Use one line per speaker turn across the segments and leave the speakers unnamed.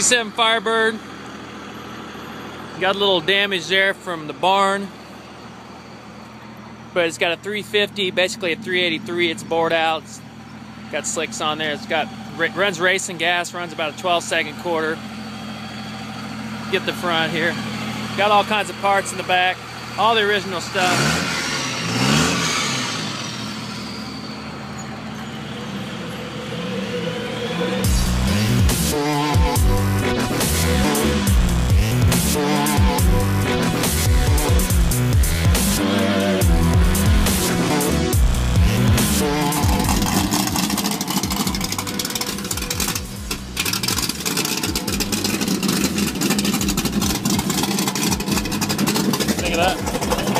67 Firebird. Got a little damage there from the barn, but it's got a 350, basically a 383. It's bored out. It's got slicks on there. It's got runs racing gas, runs about a 12-second quarter. Get the front here. Got all kinds of parts in the back, all the original stuff. Look at that.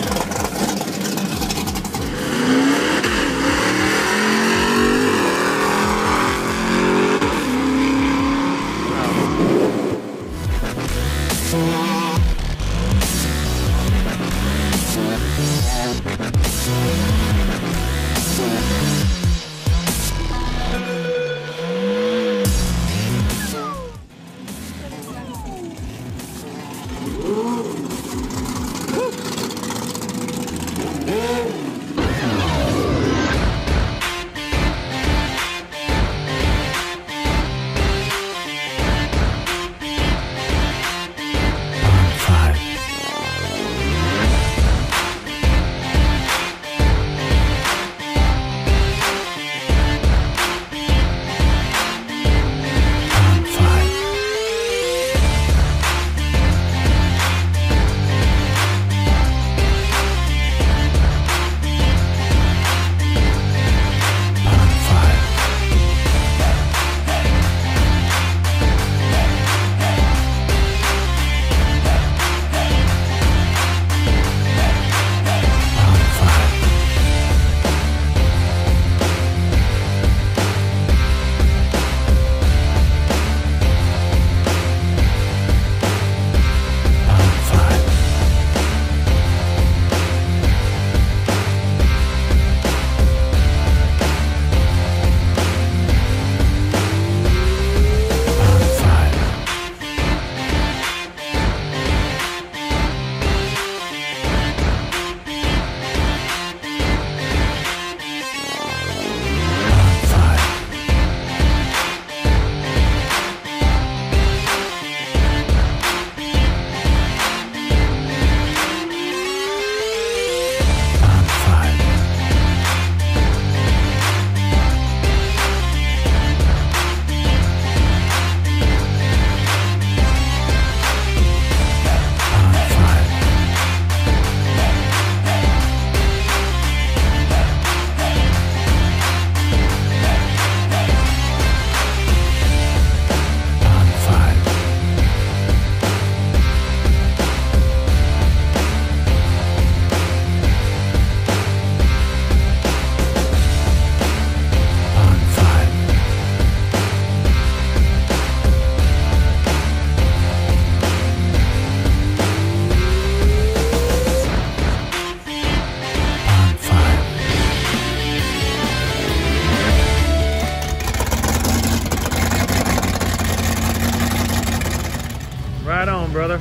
Right on, brother.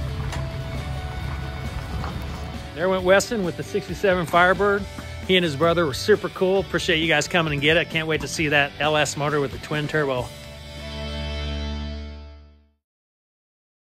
There went Weston with the 67 Firebird. He and his brother were super cool. Appreciate you guys coming and get it. Can't wait to see that LS motor with the twin turbo.